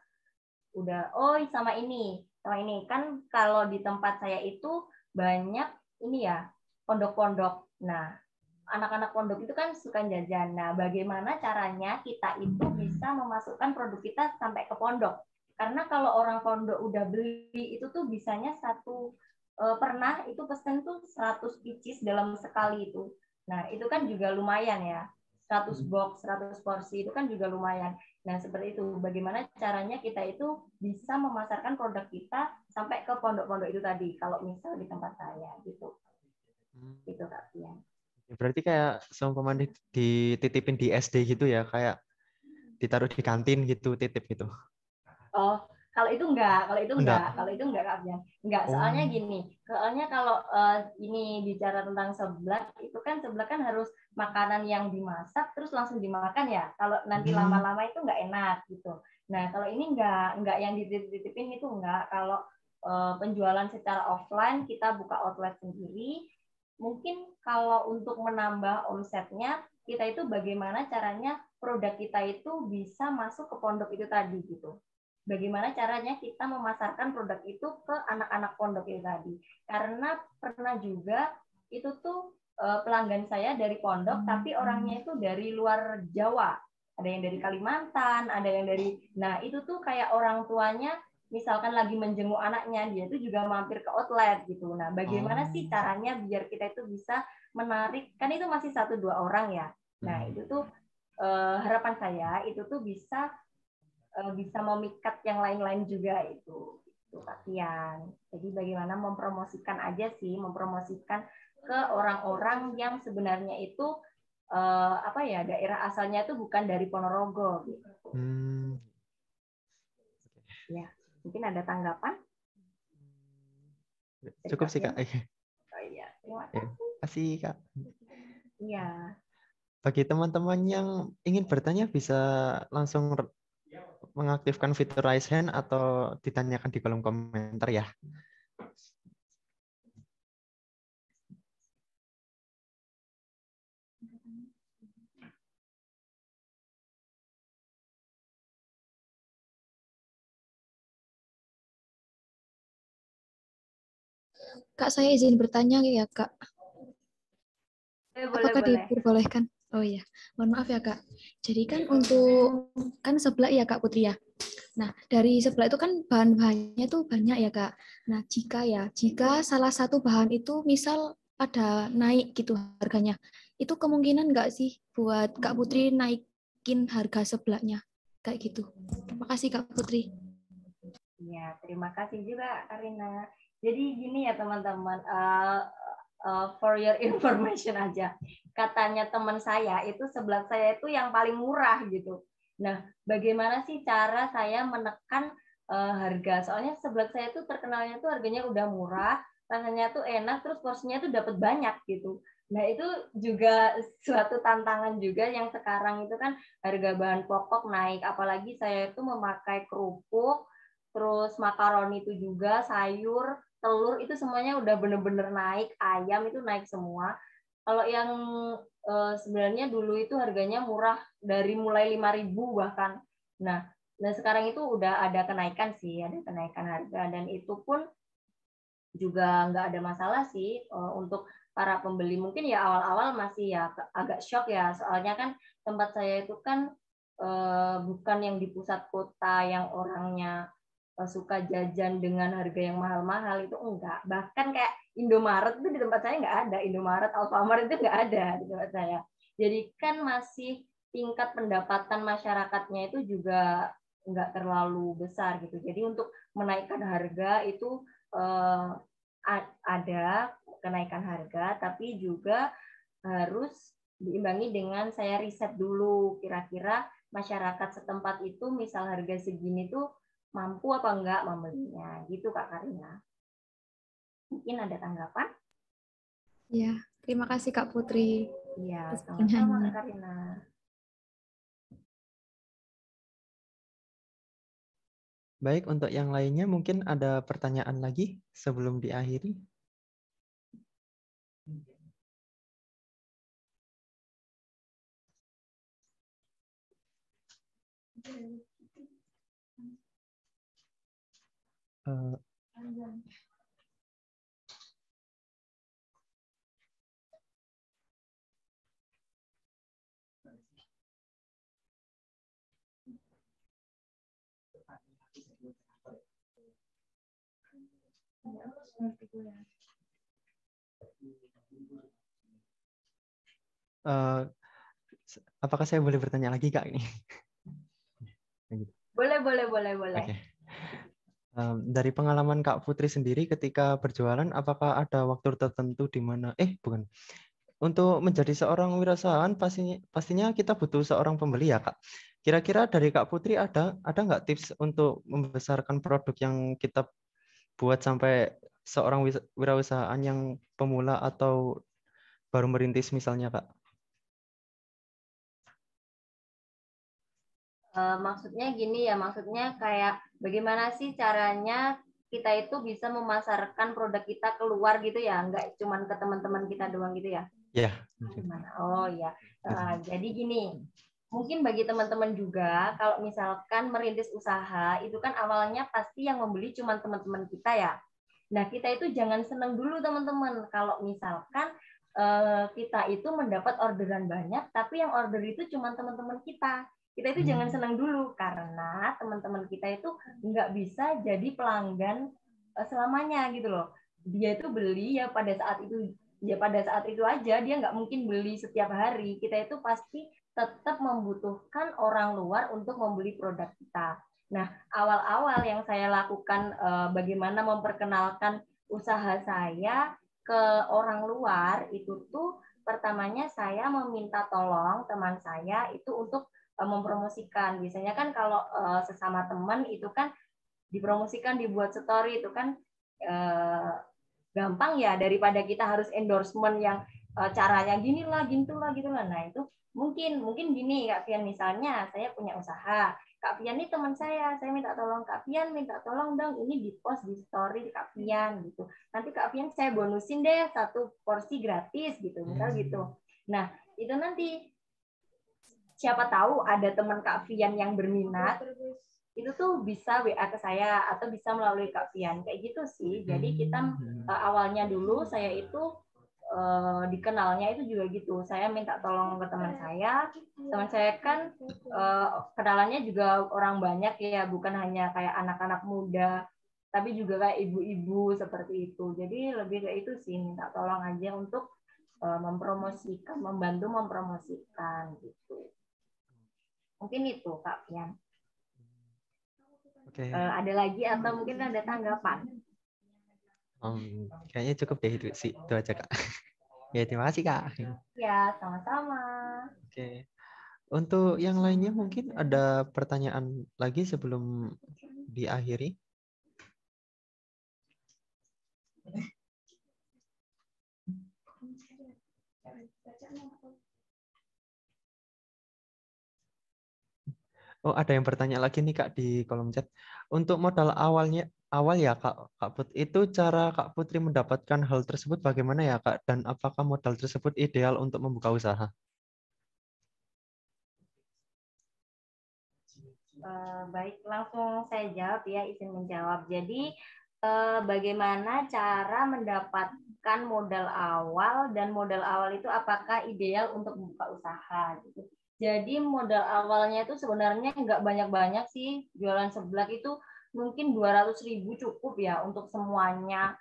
sama ini kan kalau di tempat saya itu banyak ini ya pondok-pondok. Nah anak-anak pondok itu kan suka jajan. Nah, bagaimana caranya kita itu bisa memasukkan produk kita sampai ke pondok? Karena kalau orang pondok udah beli itu tuh bisanya pernah itu pesen tuh 100 pieces dalam sekali itu. Nah, itu kan juga lumayan ya. 100 box, 100 porsi itu kan juga lumayan. Nah, seperti itu. Bagaimana caranya kita itu bisa memasarkan produk kita sampai ke pondok-pondok itu tadi. Kalau misal di tempat saya gitu. Gitu Kak Pian. Berarti kayak seumpama dititipin di SD gitu ya, kayak ditaruh di kantin gitu, titip gitu. Oh, kalau itu enggak Kak Bian. Enggak, soalnya gini. Soalnya kalau ini bicara tentang seblak, itu kan seblak kan harus makanan yang dimasak terus langsung dimakan ya. Kalau nanti lama-lama itu enggak enak gitu. Nah, kalau ini enggak yang dititip-titipin itu enggak. Kalau penjualan secara offline kita buka outlet sendiri. Mungkin kalau untuk menambah omsetnya, kita itu bagaimana caranya produk kita itu bisa masuk ke pondok itu tadi gitu. Bagaimana caranya kita memasarkan produk itu ke anak-anak pondok itu tadi. Karena pernah juga itu tuh pelanggan saya dari pondok, tapi orangnya itu dari luar Jawa. Ada yang dari Kalimantan, ada yang dari... Nah, itu tuh kayak orang tuanya misalkan lagi menjenguk anaknya, dia itu juga mampir ke outlet gitu. Nah, bagaimana sih caranya biar kita itu bisa menarik, kan itu masih 1-2 orang ya. Nah, itu tuh harapan saya itu tuh bisa memikat yang lain-lain juga itu Kak Tian. Jadi bagaimana mempromosikan aja sih, mempromosikan ke orang-orang yang sebenarnya itu daerah asalnya itu bukan dari Ponorogo gitu. Ya. Mungkin ada tanggapan? Cukup sih, Kak. Oh iya, terima kasih, Kak. Iya. Bagi teman-teman yang ingin bertanya bisa langsung mengaktifkan fitur raise hand atau ditanyakan di kolom komentar ya. Kak, saya izin bertanya ya, Kak. Boleh, Apakah diperbolehkan? Oh iya, mohon maaf ya, Kak. Jadi kan untuk seblak ya, Kak Putri ya. Nah, dari seblak itu kan bahan-bahannya tuh banyak ya, Kak. Nah, jika salah satu bahan itu misal ada naik gitu harganya, itu kemungkinan nggak sih buat Kak Putri naikin harga seblaknya? Kayak gitu. Terima kasih, Kak Putri. Ya, terima kasih juga, Karina. Jadi gini ya, teman-teman. For your information aja. Katanya teman saya itu seblak saya itu yang paling murah gitu. Nah, bagaimana sih cara saya menekan harga? Soalnya seblak saya itu terkenalnya tuh harganya udah murah, rasanya tuh enak, terus porsinya tuh dapat banyak gitu. Nah, itu juga suatu tantangan juga yang sekarang itu kan harga bahan pokok naik, apalagi saya itu memakai kerupuk, terus makaroni itu juga, sayur, telur itu semuanya udah bener-bener naik, ayam itu naik semua. Kalau yang sebenarnya dulu itu harganya murah dari mulai 5.000 bahkan. Nah, sekarang itu udah ada kenaikan sih, ada kenaikan harga dan itu pun juga nggak ada masalah sih untuk para pembeli. Mungkin ya awal-awal masih ya agak shock ya, soalnya kan tempat saya itu kan bukan yang di pusat kota yang orangnya suka jajan dengan harga yang mahal-mahal, itu enggak. Bahkan kayak Indomaret itu di tempat saya nggak ada. Indomaret, Alfamart itu nggak ada di tempat saya. Jadi kan masih tingkat pendapatan masyarakatnya itu juga nggak terlalu besar gitu. Jadi untuk menaikkan harga itu ada kenaikan harga, tapi juga harus diimbangi dengan saya riset dulu kira-kira masyarakat setempat itu misal harga segini tuh mampu apa enggak membelinya gitu Kak Karina. Mungkin ada tanggapan? Ya, terima kasih Kak Putri. Iya, sama-sama Kak Karina. Baik, untuk yang lainnya mungkin ada pertanyaan lagi sebelum diakhiri. Apakah saya boleh bertanya lagi Kak ini? Boleh. Oke. Dari pengalaman Kak Putri sendiri ketika berjualan, apakah ada waktu tertentu di mana untuk menjadi seorang wirausahawan pastinya kita butuh seorang pembeli ya Kak. Kira-kira dari Kak Putri ada nggak tips untuk membesarkan produk yang kita buat sampai seorang wirausahaan yang pemula atau baru merintis misalnya Kak? Maksudnya gini ya, maksudnya kayak bagaimana sih caranya kita itu bisa memasarkan produk kita keluar gitu ya, nggak cuma ke teman-teman kita doang gitu ya? Ya. Gimana? Oh ya, jadi gini, mungkin bagi teman-teman juga, kalau misalkan merintis usaha, itu kan awalnya pasti yang membeli cuma teman-teman kita ya. Nah, kita itu jangan senang dulu teman-teman, kalau misalkan kita itu mendapat orderan banyak, tapi yang order itu cuma teman-teman kita. Kita itu jangan senang dulu, karena teman-teman kita itu nggak bisa jadi pelanggan selamanya gitu loh. Dia itu beli ya pada saat itu aja, dia nggak mungkin beli setiap hari. Kita itu pasti tetap membutuhkan orang luar untuk membeli produk kita. Nah, awal-awal yang saya lakukan bagaimana memperkenalkan usaha saya ke orang luar itu tuh pertamanya saya meminta tolong teman saya itu untuk mempromosikan. Biasanya kan kalau sesama teman itu kan dipromosikan, dibuat story itu kan gampang ya, daripada kita harus endorsement yang caranya gini lah, gitu lah. Nah, itu mungkin gini Kak Fian, misalnya saya punya usaha, Kak Fian ini teman saya minta tolong, Kak Fian minta tolong dong ini di post di story di Kak Fian gitu. Nanti Kak Fian saya bonusin deh 1 porsi gratis gitu, misal gitu. Nah, itu nanti siapa tahu ada teman Kak Fian yang berminat, itu tuh bisa WA ke saya atau bisa melalui Kak Fian, kayak gitu sih. Jadi kita awalnya dulu saya itu dikenalnya itu juga gitu. Saya minta tolong ke teman saya kan kenalannya juga orang banyak ya, bukan hanya kayak anak-anak muda, tapi juga kayak ibu-ibu seperti itu. Jadi lebih kayak itu sih, minta tolong aja untuk mempromosikan, membantu mempromosikan gitu. Mungkin itu Kak Fian. Oke. Ada lagi atau mungkin ada tanggapan? Kayaknya cukup deh itu sih, itu aja Kak. Ya, terima kasih Kak. Ya, sama-sama. Oke. Untuk yang lainnya mungkin ada pertanyaan lagi sebelum diakhiri? Oh, ada yang bertanya lagi nih Kak di kolom chat. Untuk modal awal ya Kak Put, itu cara Kak Putri mendapatkan hal tersebut bagaimana ya Kak? Dan apakah modal tersebut ideal untuk membuka usaha? Baik, langsung saya jawab ya, izin menjawab. Jadi bagaimana cara mendapatkan modal awal, dan modal awal itu apakah ideal untuk membuka usaha gitu. Jadi modal awalnya itu sebenarnya nggak banyak-banyak sih, jualan seblak itu mungkin 200.000 cukup ya untuk semuanya.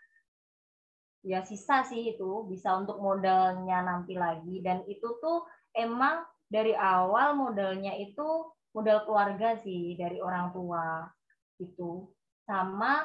Ya sisa sih itu bisa untuk modalnya nanti lagi, dan itu tuh emang dari awal modalnya itu modal keluarga sih, dari orang tua gitu, sama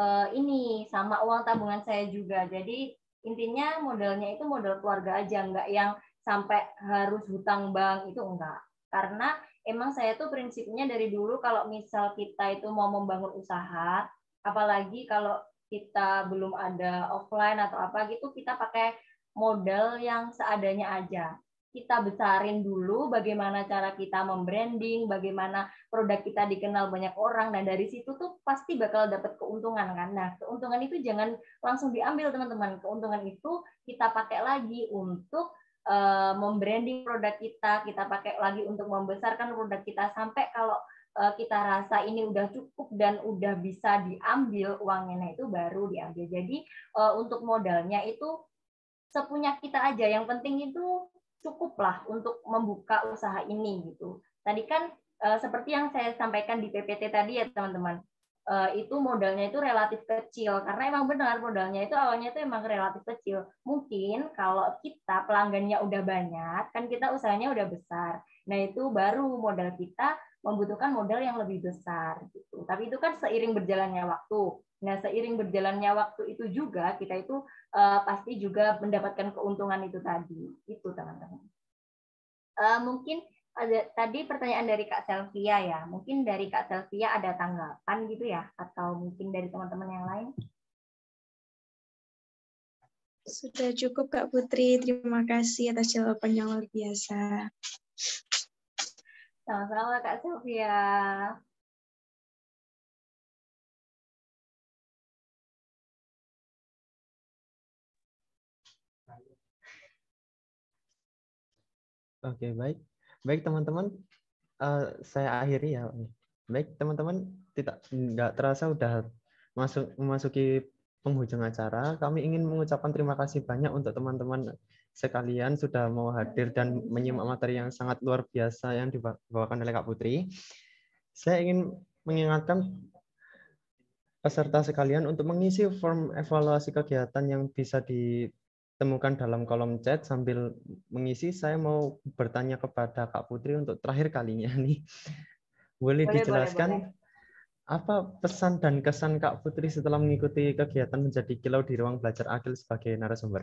sama uang tabungan saya juga. Jadi intinya modalnya itu modal keluarga aja, nggak yang sampai harus hutang bank, itu enggak. Karena emang saya tuh prinsipnya dari dulu kalau misal kita itu mau membangun usaha, apalagi kalau kita belum ada offline atau apa gitu, kita pakai modal yang seadanya aja. Kita besarin dulu bagaimana cara kita membranding, bagaimana produk kita dikenal banyak orang, dan dari situ tuh pasti bakal dapat keuntungan kan. Nah, keuntungan itu jangan langsung diambil teman-teman. Keuntungan itu kita pakai lagi untuk membranding produk kita pakai lagi untuk membesarkan produk kita, sampai kalau kita rasa ini udah cukup dan udah bisa diambil uangnya, nah itu baru diambil. Jadi untuk modalnya itu sepunya kita aja, yang penting itu cukuplah untuk membuka usaha ini gitu. Tadi kan seperti yang saya sampaikan di PPT tadi ya teman-teman, itu modalnya itu relatif kecil, karena emang benar modalnya itu awalnya itu emang relatif kecil. Mungkin kalau kita pelanggannya udah banyak, kan kita usahanya udah besar, nah itu baru modal kita membutuhkan modal yang lebih besar gitu. Tapi itu kan seiring berjalannya waktu. Nah, seiring berjalannya waktu itu juga kita itu pasti juga mendapatkan keuntungan itu tadi. Itu teman-teman. Mungkin ada tadi pertanyaan dari Kak Selvia ya. Mungkin dari Kak Selvia ada tanggapan gitu ya, atau mungkin dari teman-teman yang lain? Sudah cukup Kak Putri, terima kasih atas jawaban yang luar biasa. Sama-sama Kak Sylvia. Oke, baik. Baik, teman-teman. Saya akhiri ya. Baik, teman-teman, tidak terasa udah memasuki penghujung acara. Kami ingin mengucapkan terima kasih banyak untuk teman-teman sekalian sudah mau hadir dan menyimak materi yang sangat luar biasa yang dibawakan oleh Kak Putri. Saya ingin mengingatkan peserta sekalian untuk mengisi form evaluasi kegiatan yang bisa ditemukan dalam kolom chat. Sambil mengisi, saya mau bertanya kepada Kak Putri untuk terakhir kalinya nih. Boleh dijelaskan apa pesan dan kesan Kak Putri setelah mengikuti kegiatan menjadi kilau di ruang belajar Akil sebagai narasumber?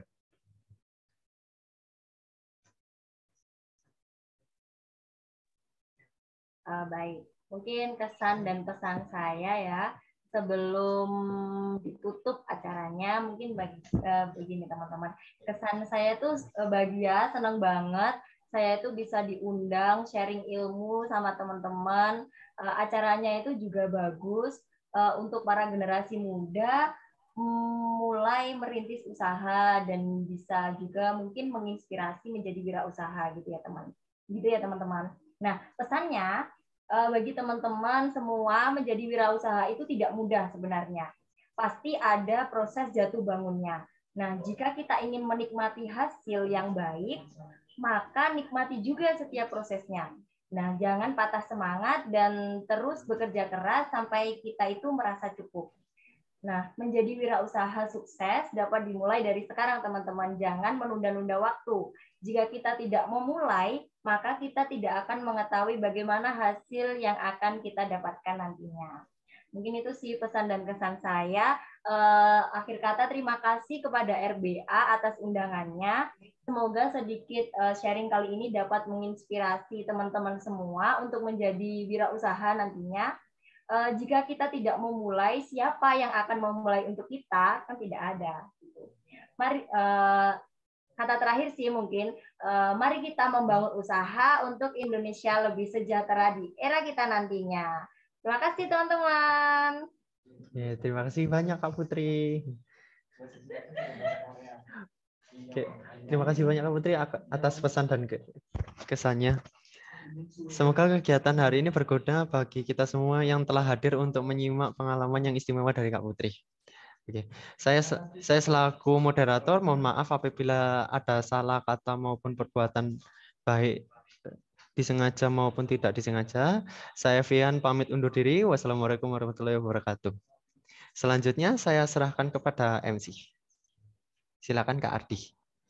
Baik, mungkin kesan dan pesan saya ya sebelum ditutup acaranya, mungkin begini teman-teman, kesan saya tuh bahagia, senang banget saya itu bisa diundang sharing ilmu sama teman-teman. Acaranya itu juga bagus untuk para generasi muda mulai merintis usaha dan bisa juga mungkin menginspirasi menjadi wirausaha gitu ya teman-teman. Nah, pesannya bagi teman-teman semua menjadi wirausaha itu tidak mudah sebenarnya. Pasti ada proses jatuh bangunnya. Nah, jika kita ingin menikmati hasil yang baik, maka nikmati juga setiap prosesnya. Nah, jangan patah semangat dan terus bekerja keras sampai kita itu merasa cukup. Nah, menjadi wirausaha sukses dapat dimulai dari sekarang, teman-teman. Jangan menunda-nunda waktu. Jika kita tidak memulai, maka kita tidak akan mengetahui bagaimana hasil yang akan kita dapatkan nantinya. Mungkin itu sih pesan dan kesan saya. Akhir kata, terima kasih kepada RBA atas undangannya. Semoga sedikit sharing kali ini dapat menginspirasi teman-teman semua untuk menjadi wirausaha nantinya. Jika kita tidak memulai, siapa yang akan memulai untuk kita? Kan tidak ada. Mari kata terakhir sih mungkin, mari kita membangun usaha untuk Indonesia lebih sejahtera di era kita nantinya. Terima kasih teman-teman. Ya, terima kasih banyak Kak Putri. Oke, terima kasih banyak Kak Putri atas pesan dan kesannya. Semoga kegiatan hari ini berguna bagi kita semua yang telah hadir untuk menyimak pengalaman yang istimewa dari Kak Putri. Oke. Saya selaku moderator, mohon maaf apabila ada salah kata maupun perbuatan baik disengaja maupun tidak disengaja. Saya Fian pamit undur diri. Wassalamualaikum warahmatullahi wabarakatuh. Selanjutnya saya serahkan kepada MC. Silakan Kak Ardi.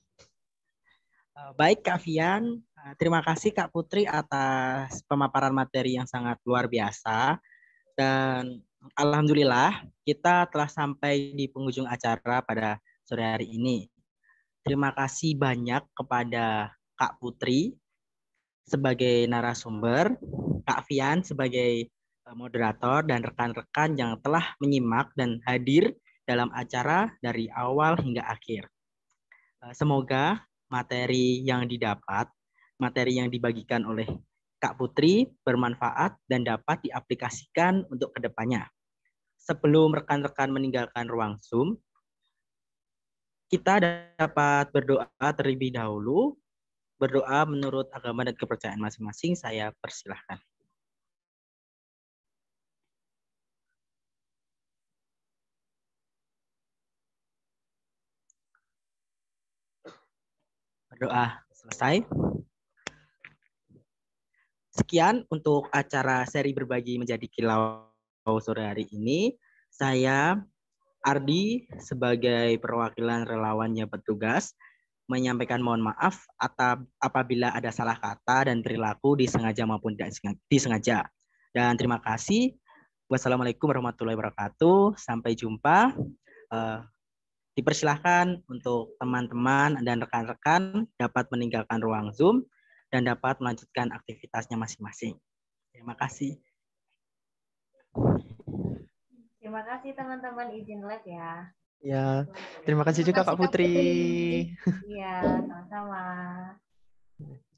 Baik Kak Fian, terima kasih Kak Putri atas pemaparan materi yang sangat luar biasa. Dan alhamdulillah kita telah sampai di penghujung acara pada sore hari ini. Terima kasih banyak kepada Kak Putri sebagai narasumber, Kak Fian sebagai moderator, dan rekan-rekan yang telah menyimak dan hadir dalam acara dari awal hingga akhir. Semoga materi yang didapat, materi yang dibagikan oleh Kak Putri bermanfaat dan dapat diaplikasikan untuk kedepannya. Sebelum rekan-rekan meninggalkan ruang Zoom, kita dapat berdoa terlebih dahulu. Berdoa menurut agama dan kepercayaan masing-masing. Saya persilahkan. Berdoa selesai. Sekian untuk acara seri berbagi menjadi kilau sore hari ini. Saya Ardi sebagai perwakilan relawannya petugas menyampaikan mohon maaf apabila ada salah kata dan perilaku disengaja maupun tidak disengaja. Dan terima kasih. Wassalamualaikum warahmatullahi wabarakatuh. Sampai jumpa. Dipersilahkan untuk teman-teman dan rekan-rekan dapat meninggalkan ruang Zoom dan dapat melanjutkan aktivitasnya masing-masing. Terima kasih. Terima kasih teman-teman, izin live ya. Ya, terima kasih juga Kak Putri. Iya, sama-sama.